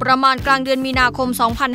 ประมาณกลางเดือนมีนาคม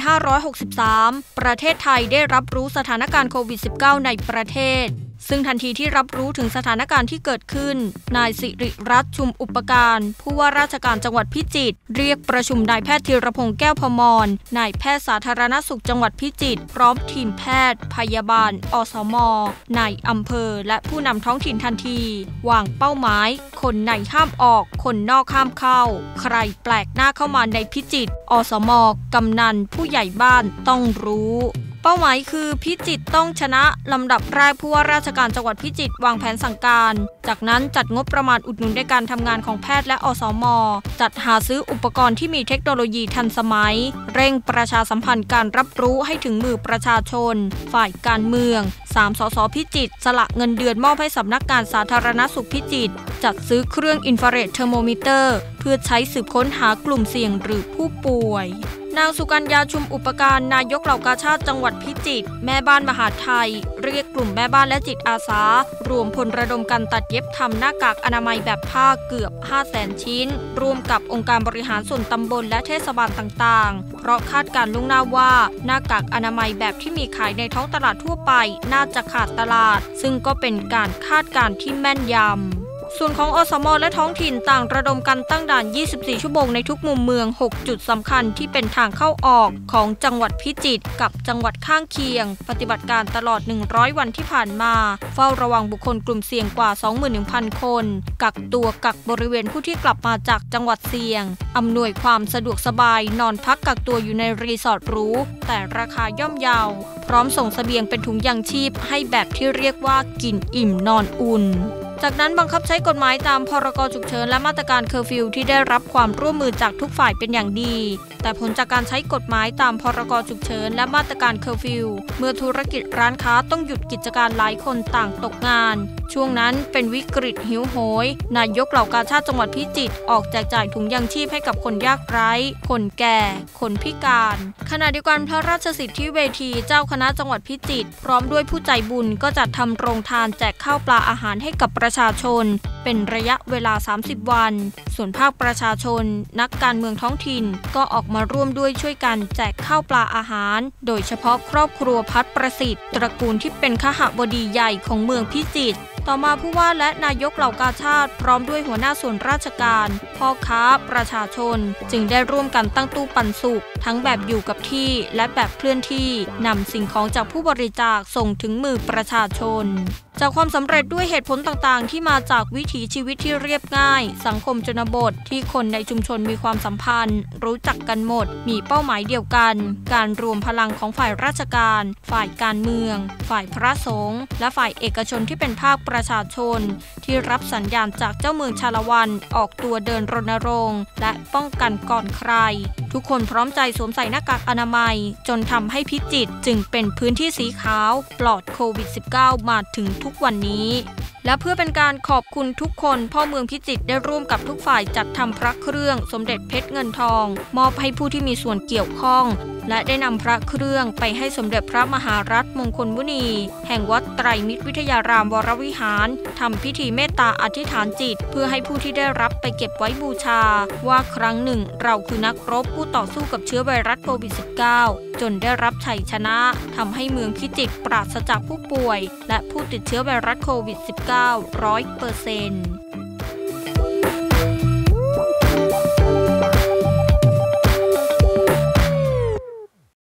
2563 ประเทศไทยได้รับรู้สถานการณ์โควิด -19 ในประเทศซึ่งทันทีที่รับรู้ถึงสถานการณ์ที่เกิดขึ้นนายสิริรัตน์ชุมอุปการผู้ว่าราชการจังหวัดพิจิตรเรียกประชุมนายแพทย์ธีรพงษ์แก้วพมรนายแพทย์สาธารณสุขจังหวัดพิจิตรพร้อมทีมแพทย์พยาบาลอสมในอำเภอและผู้นำท้องถิ่นทันทีวางเป้าหมายคนในห้ามออกคนนอกห้ามเข้าใครแปลกหน้าเข้ามาในพิจิตรอสมกำนันผู้ใหญ่บ้านต้องรู้เป้าหมายคือพิจิตรต้องชนะลำดับแรกผู้ว่าราชการจังหวัดพิจิตรวางแผนสั่งการจากนั้นจัดงบประมาณอุดหนุนในการทำงานของแพทย์และอสมจัดหาซื้ออุปกรณ์ที่มีเทคโนโลยีทันสมัยเร่งประชาสัมพันธ์การรับรู้ให้ถึงมือประชาชนฝ่ายการเมือง3 สส.พิจิตรสละเงินเดือนมอบให้สำนักงานสาธารณสุขพิจิตรจัดซื้อเครื่องอินฟราเรดเทอร์โมมิเตอร์เพื่อใช้สืบค้นหากลุ่มเสี่ยงหรือผู้ป่วยนางสุกัญญาชุมอุปการนายกเหล่ากาชาดจังหวัดพิจิตรแม่บ้านมหาดไทยเรียกกลุ่มแม่บ้านและจิตอาสารวมพลระดมกันตัดเย็บทำหน้ากากอนามัยแบบผ้าเกือบ 500,000 ชิ้นร่วมกับองค์การบริหารส่วนตำบลและเทศบาลต่างๆเพราะคาดการณ์ล่วงหน้าว่าหน้ากากอนามัยแบบที่มีขายในท้องตลาดทั่วไปน่าจะขาดตลาดซึ่งก็เป็นการคาดการณ์ที่แม่นยำส่วนของอสมและท้องถิ่นต่างระดมกันตั้งด่าน24 ชั่วโมงในทุกมุมเมือง6 จุดสำคัญที่เป็นทางเข้าออกของจังหวัดพิจิตรกับจังหวัดข้างเคียงปฏิบัติการตลอด100 วันที่ผ่านมาเฝ้าระวังบุคคลกลุ่มเสี่ยงกว่า 21,000 คนกักตัวกักบริเวณผู้ที่กลับมาจากจังหวัดเสี่ยงอำนวยความสะดวกสบายนอนพักกักตัวอยู่ในรีสอร์ทหรูแต่ราคาย่อมเยาพร้อมส่งเสบียงเป็นถุงยางชีพให้แบบที่เรียกว่ากินอิ่มนอนอุ่นจากนั้นบังคับใช้กฎหมายตามพรก.ฉุกเฉินและมาตรการเคอร์ฟิวที่ได้รับความร่วมมือจากทุกฝ่ายเป็นอย่างดีแต่ผลจากการใช้กฎหมายตามพรก.ฉุกเฉินและมาตรการเคอร์ฟิวเมื่อธุรกิจร้านค้าต้องหยุดกิจการหลายคนต่างตกงานช่วงนั้นเป็นวิกฤตหิวโหยนายกเหล่ากาชาดจังหวัดพิจิตรออกแจกจ่ายถุงยางชีพให้กับคนยากไร้คนแก่คนพิการขณะเดียวกันพระราชสิทธิเวทีเจ้าคณะจังหวัดพิจิตรพร้อมด้วยผู้ใจบุญก็จัดทำโรงทานแจกข้าวปลาอาหารให้กับประชาชนเป็นระยะเวลา30 วันส่วนภาคประชาชนนักการเมืองท้องถิ่นก็ออกมาร่วมด้วยช่วยกันแจกข้าวปลาอาหารโดยเฉพาะครอบครัวพัฒน์ประสิทธิ์ตระกูลที่เป็นคหบดีใหญ่ของเมืองพิจิตรต่อมาผู้ว่าและนายกเหล่ากาชาดพร้อมด้วยหัวหน้าส่วนราชการพ่อค้าประชาชนจึงได้ร่วมกันตั้งตู้ปันสุกทั้งแบบอยู่กับที่และแบบเคลื่อนที่นำสิ่งของจากผู้บริจาคส่งถึงมือประชาชนจากความสำเร็จด้วยเหตุผลต่างๆที่มาจากวิถีชีวิตที่เรียบง่ายสังคมชนบทที่คนในชุมชนมีความสัมพันธ์รู้จักกันหมดมีเป้าหมายเดียวกันการรวมพลังของฝ่ายราชการฝ่ายการเมืองฝ่ายพระสงฆ์และฝ่ายเอกชนที่เป็นภาคประชาชนที่รับสัญญาณจากเจ้าเมืองชาละวันออกตัวเดินรณรงค์และป้องกันก่อนใครทุกคนพร้อมใจสวมใส่หน้ากากอนามัยจนทำให้พิจิตรจึงเป็นพื้นที่สีขาวปลอดโควิด -19 มาถึงทุกวันนี้และเพื่อเป็นการขอบคุณทุกคนพ่อเมืองพิจิตรได้ร่วมกับทุกฝ่ายจัดทำพระเครื่องสมเด็จเพชรเงินทองมอบให้ผู้ที่มีส่วนเกี่ยวข้องและได้นำพระเครื่องไปให้สมเด็จพระมหารัตนมงคลมุนีแห่งวัดไตรมิตรวิทยารามวรวิหารทำพิธีเมตตาอธิษฐานจิตเพื่อให้ผู้ที่ได้รับไปเก็บไว้บูชาว่าครั้งหนึ่งเราคือนักรบผู้ต่อสู้กับเชื้อไวรัสโควิด -19 จนได้รับชัยชนะทำให้เมืองพิจิตรปราศจากผู้ป่วยและผู้ติดเชื้อไวรัสโควิด -19 100%